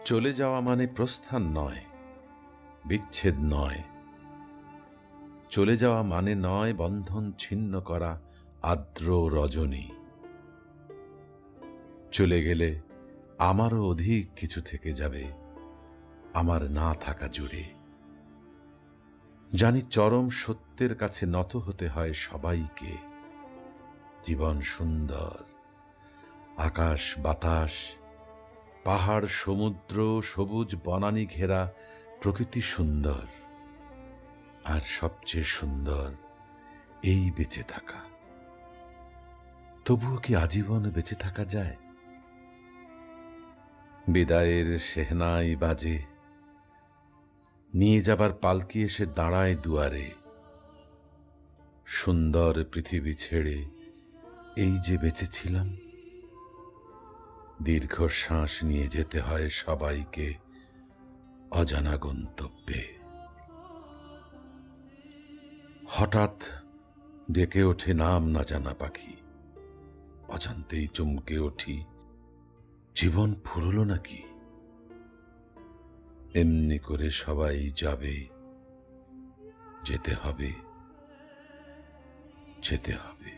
চলে যাওয়া মানে প্রস্থান নয়, বিচ্ছেদ নয়। চলে যাওয়া মানে নয় বন্ধন ছিন্ন করা আর্দ্র রজনী। চলে গেলে আমারও অধিক কিছু থেকে যাবে আমার না থাকা জুড়ে। জানি চরম সত্যের কাছে নত হতে হয় সবাইকে। জীবন সুন্দর, আকাশ বাতাস, পাহাড় সমুদ্র, সবুজ বনানী ঘেরা প্রকৃতি সুন্দর। আর সবচেয়ে সুন্দর এই বেঁচে থাকা। তবুও কি আজীবন বেঁচে থাকা যায়? বিদায়ের সেহনাই বাজে, নিয়ে যাবার পালকি এসে দাঁড়ায় দুয়ারে। সুন্দর পৃথিবী ছেড়ে এই যে বেঁচেছিলাম, দীর্ঘশ্বাস নিয়ে যেতে হয় সবাইকে অজানা গন্তব্যে। হঠাৎ ডেকে ওঠে নাম না জানা পাখি, অজান্তেই চমকে উঠি, জীবন ফুরল নাকি? এমনি করে সবাই যাবে, যেতে হবে, যেতে হবে।